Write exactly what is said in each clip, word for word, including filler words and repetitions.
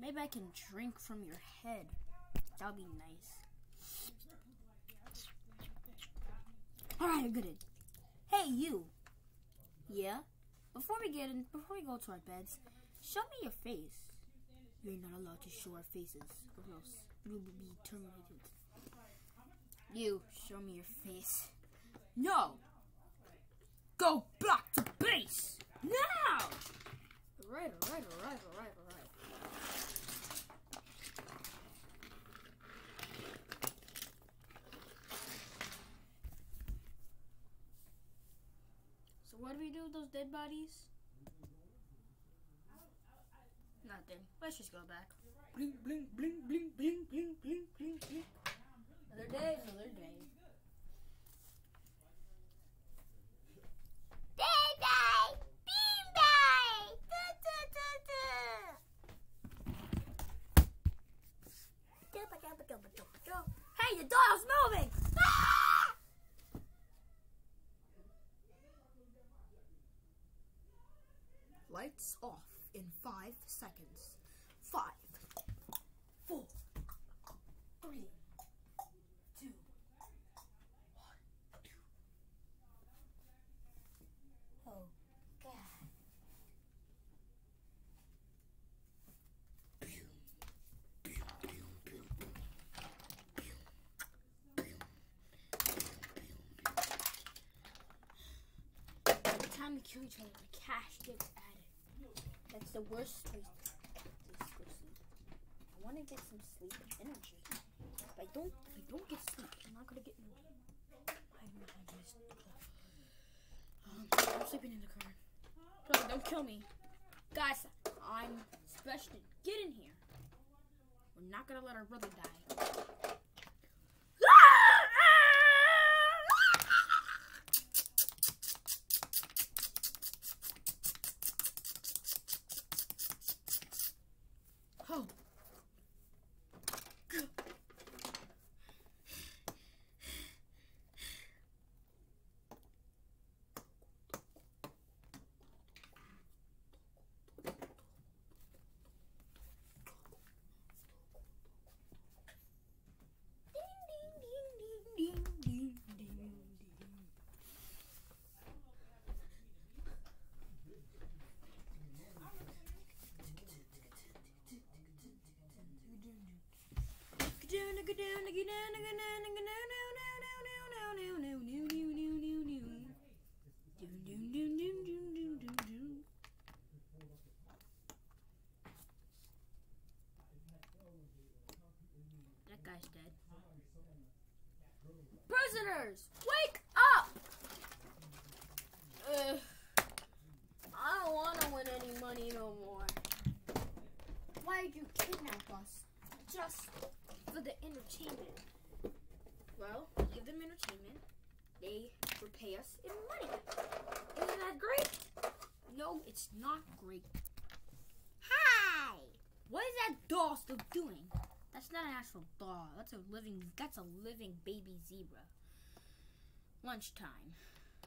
Maybe I can drink from your head. That'll be nice. Alright, I'm good. Hey, you. Yeah? Before we get in, before we go to our beds, show me your face. You're not allowed to show our faces, or else we will be terminated. You, show me your face. No! Go back to base! Now! Alright, alright, alright, alright, alright. So what do we do with those dead bodies? Nothing. Let's just go back. Bling, bling, bling, bling, bling, bling, bling, bling, bling. Another day, another day. Hey, the doll's moving! Ah! Lights off in five seconds. Five, four, three, two, one, two. Oh, God. Time to kill each other, the cash gets added. That's the worst place to go sleep. I want to get some sleep and energy. If I don't, if I don't get sleep, I'm not gonna get no. I know I missed. Um, I'm sleeping in the car. Brother, don't kill me, guys. I'm special. Get in here. We're not gonna let our brother die. Oh. That guy's dead. Prisoners, wake up! Uh, I don't want to win any money no more. Why did you kidnap us? Just for the entertainment. Well, we give them entertainment. They repay us in money. Isn't that great? No, it's not great. Hi! What is that doll still doing? That's not an actual doll. That's a living that's a living baby zebra. Lunchtime.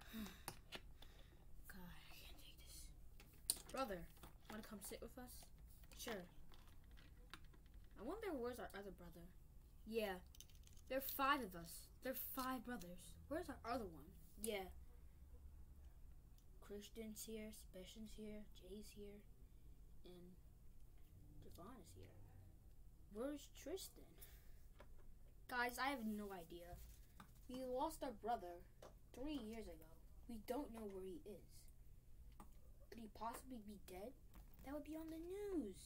God, I can't take this. Brother, wanna come sit with us? Sure. I wonder where's our other brother. Yeah, there are five of us. There are five brothers. Where's our other one? Yeah. Christian's here, Sebastian's here, Jay's here, and Javon is here. Where's Tristan? Guys, I have no idea. We lost our brother three years ago. We don't know where he is. Could he possibly be dead? That would be on the news.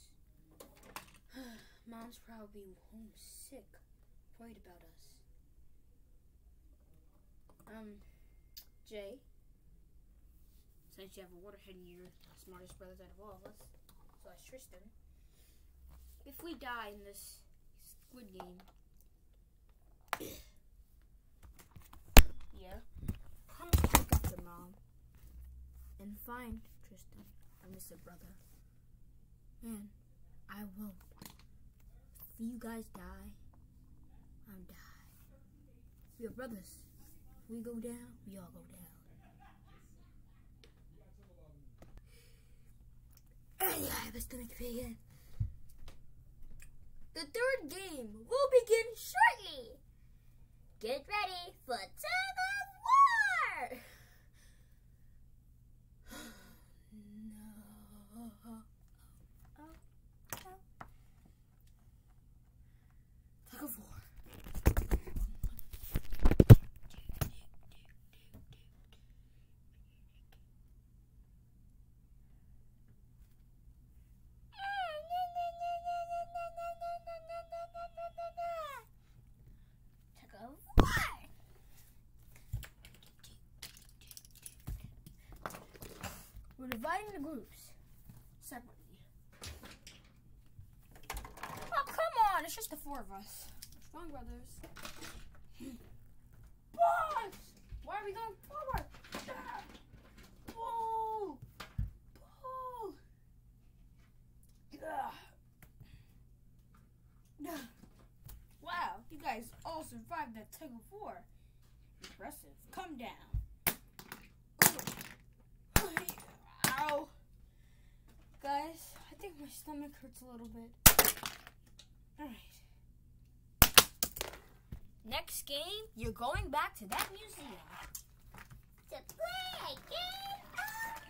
Mom's probably homesick, worried about us. Um, Jay, since you have a waterhead and you're the smartest brothers out of all of us, so that's Tristan. If we die in this Squid Game, yeah, come pick up your mom and find Tristan and Mister Brother, and I won't. If you guys die, I'm die. We are brothers. If we go down, we all go down. Yeah, I have a stomach pain again. The third game will begin shortly. Get ready for tug of war. No. Oh, oh. Tug of war. We're dividing the groups separately. Oh, come on! It's just the four of us. Strong brothers. Boss! Why are we going forward? Pull! Pull! Wow, you guys all survived that tug of war. Impressive. Come down. Ow. Guys, I think my stomach hurts a little bit. Alright. Next game, you're going back to that museum. To play a game of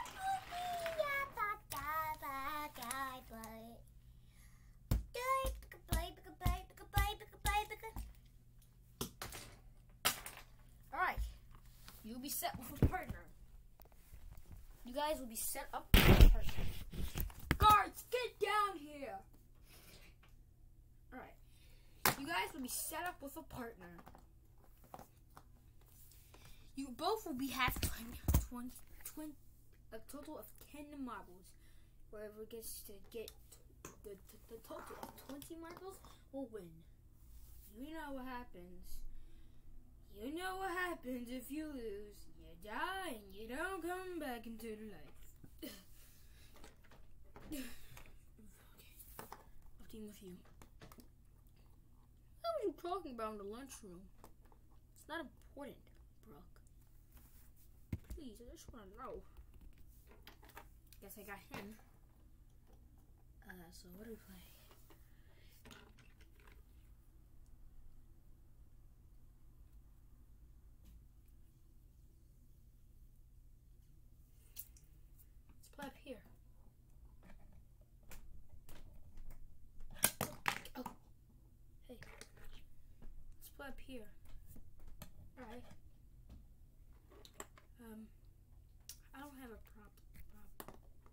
Alright. You'll be set with a partner. You guys will be set up with a partner. Guards, get down here! Alright. You guys will be set up with a partner. You both will be have twenty, twenty, twenty, a total of ten marbles. Whoever gets to get the, the, the total of twenty marbles will win. You know what happens. You know what happens if you lose. You die and you don't come back into the life. Okay. I'll team with you. What were you talking about in the lunchroom? It's not important, Brooke. Please, I just want to know. Guess I got him. Uh, so what do we play? Let's play up here. Oh, hey. Let's play up here. All right. Um, I don't have a prop. prop.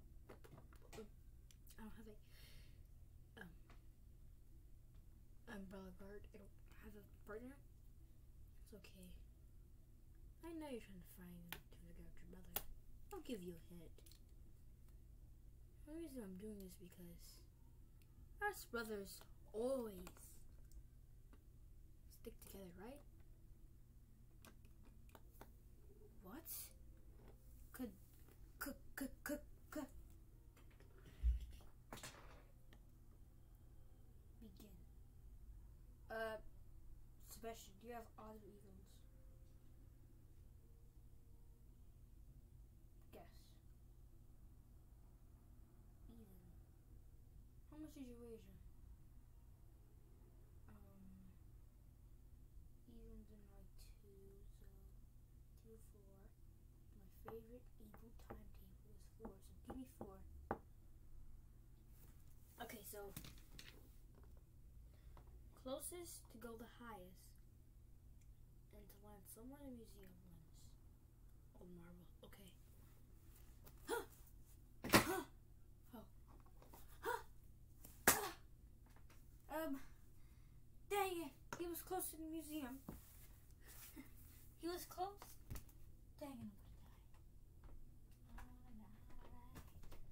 I don't have a um umbrella guard. I don't have a partner. It's okay. I know you're trying to find to figure out your mother. I'll give you a hint. The reason I'm doing this because us brothers always stick together, right? What? Could could could could could begin. Uh, Sebastian, do you have odds or evens? Guess. Even. How much did you wager? Um, evens in like two, so two, four. My favorite evil timetable is four, so give me four. Okay, so closest to go the highest and to land somewhere in the museum wins. Oh, marble. Okay. Huh. Huh. Oh. Huh. Ah. Um. Dang it. He was close to the museum. He was close. Dang it. I'm gonna die.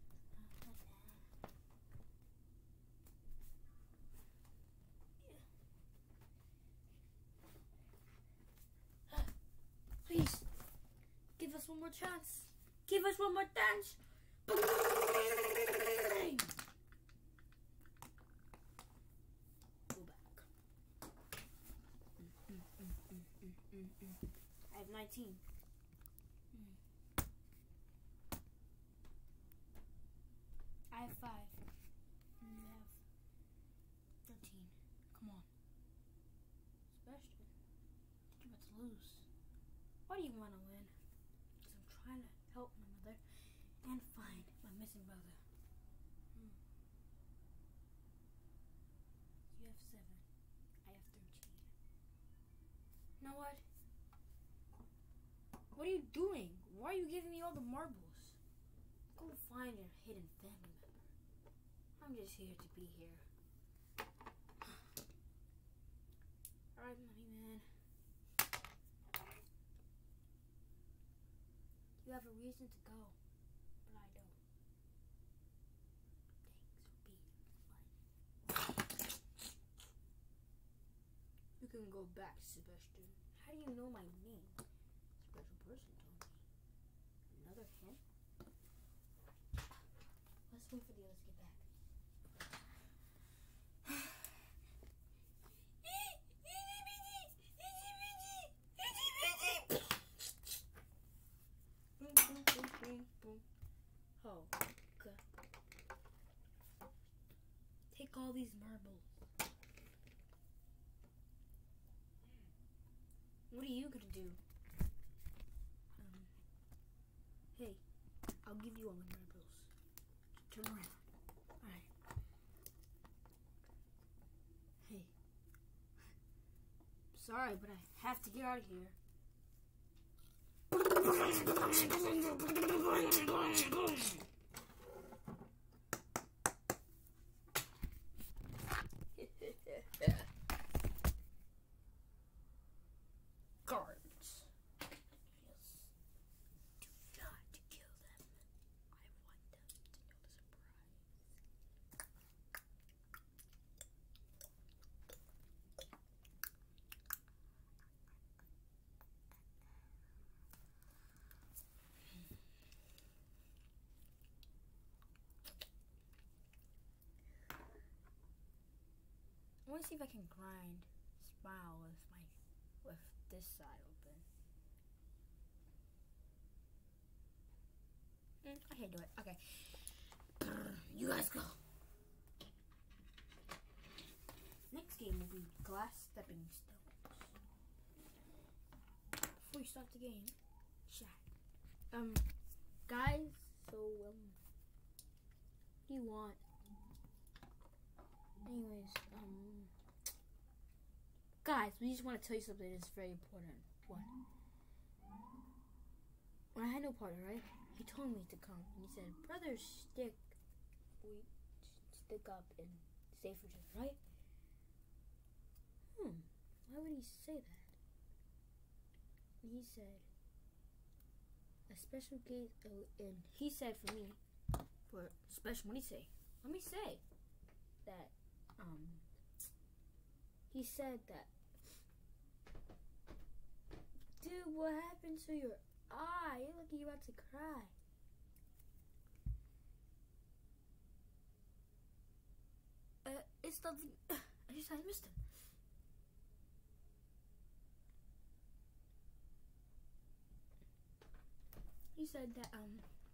Please, give us one more chance. Give us one more chance. Go back. Mm, mm, mm, mm, mm, mm, mm. I have nineteen. Mm. I have five. And I have thirteen. lose. Why do you want to win? Because I'm trying to help my mother and find my missing brother. Hmm. You have seven. I have thirteen. You know what? What are you doing? Why are you giving me all the marbles? Go find your hidden family member. I'm just here to be here. Alright, money man. You have a reason to go, but I don't. Thanks for being fun. You can go back, Sebastian. How do you know my name? Special person told me. Another hint? Let's wait for the others to get back. Oh, God. Take all these marbles. What are you gonna do? Um, hey, I'll give you all my marbles. Turn around. Alright. Hey. Sorry, but I have to get out of here. Guards. Yes. Do not kill them. I want them to know the I want to see if I can grind smile with my with this side open. Mm, I can't do it. Okay. You guys go. Next game will be glass stepping stones. Before we start the game, chat. Um, guys, so um, what do you want? Anyways, um, guys, we just want to tell you something that's very important. What? When I had no partner, right? He told me to come, and he said, "Brothers, stick, we stick up and stay for each other, right?" Hmm. Why would he say that? And he said, "A special case," oh, and he said for me, for special. What did he say? Let me say that. Um, he said that, dude, what happened to your eye? You look like you're about to cry. Uh, it's nothing. I just I missed him. He said that um,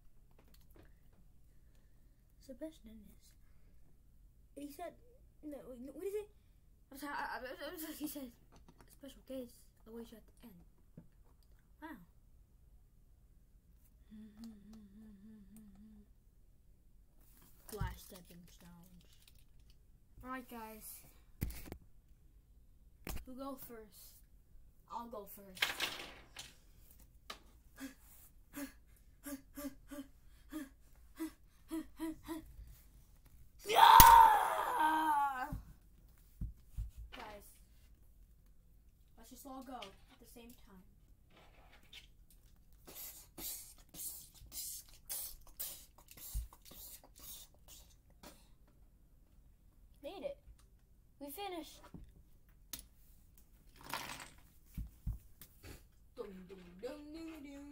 Sebastian is. He said. No, wait, no, what is it? I'm sorry, I, I, I'm sorry, he said, special case, I'll wait you at the end. Wow. Glass stepping stones. Alright, guys. Who go first? I'll go first. Let's just all go at the same time. Made it. We finished. Dum, dum, dum, dum, dum.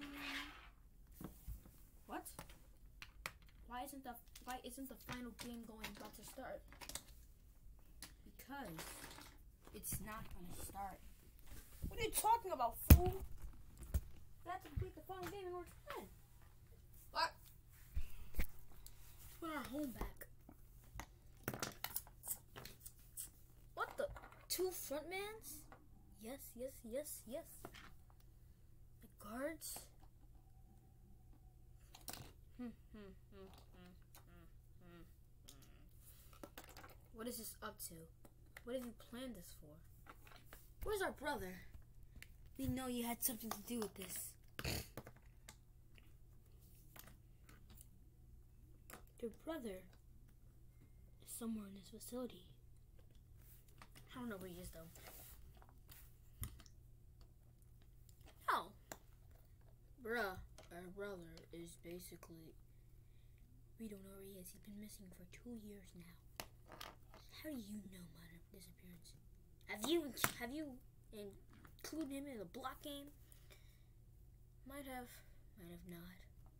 What? Why isn't the why isn't the final game going about to start? Because it's not gonna start. What are you talking about, fool? You have to complete the final game in order to win. What? Let's put our home back. What the? Two frontmans? Yes, yes, yes, yes. guards? What is this up to? What have you planned this for? Where's our brother? We know you had something to do with this. Your brother is somewhere in this facility. I don't know where he is though. No. Bruh, our brother is basically... We don't know where he is. He's been missing for two years now. How do you know about his disappearance? Have you have you included him in the block game? Might have, might have not.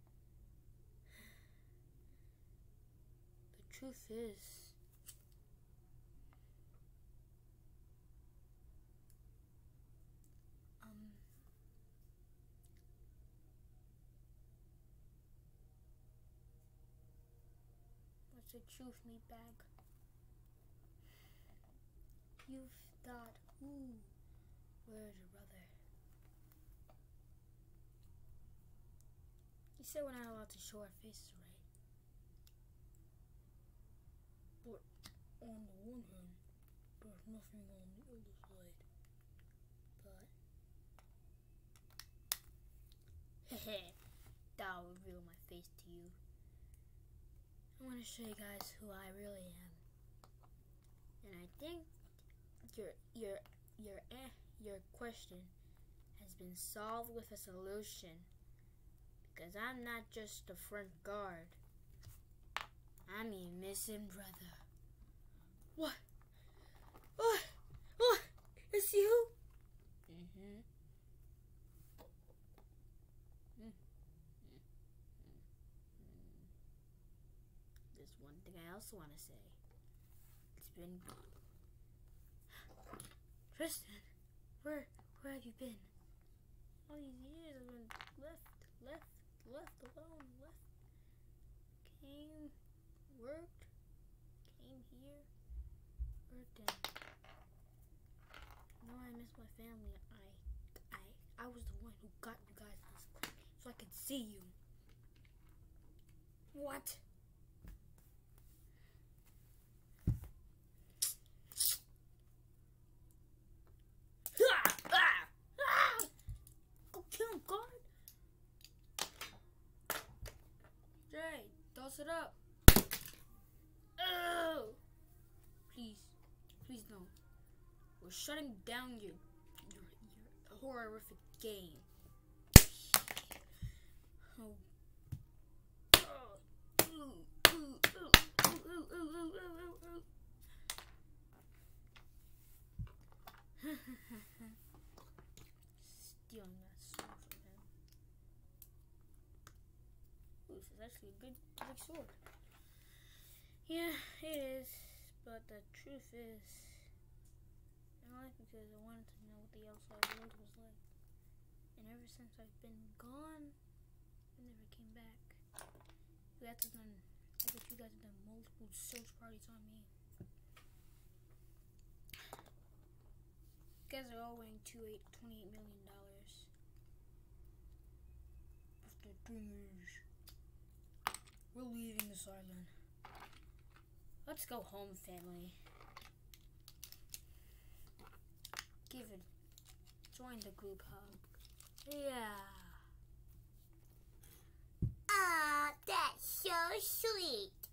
The truth is... Um... What's the truth, meatbag? You've thought, ooh, where's your brother? You said we're not allowed to show our faces, right? But on the one hand, there's nothing on the other side. But hehe, that'll reveal my face to you. I want to show you guys who I really am. And I think your your your eh, your question has been solved with a solution. Because I'm not just the front guard. I'm your missing brother. What? What? What? It's you? Mm-hmm. There's one thing I also want to say. It's been... Tristan, where, where have you been? All these years I've been left, left, left alone, left. Came, worked, came here, worked, and now I miss my family. I, I, I was the one who got you guys this quick so I could see you. What? Toss it up. Oh! Please, please don't. We're shutting down your your, your horrific game. Oh. Oh. Ooh, ooh, ooh, ooh, ooh, ooh, ooh, ooh, ooh. Stealing that sword from him. Ooh, this is actually a good big sword. Yeah, it is. But the truth is, I like because I wanted to know what the outside world was like. And ever since I've been gone, I never came back. You guys have done, I bet you guys have done multiple search parties on me. You guys are all weighing twenty-eight million dollars. But the thing is, we're leaving this island. Let's go home, family. Give it. Join the group hug. Yeah. Ah, that's so sweet.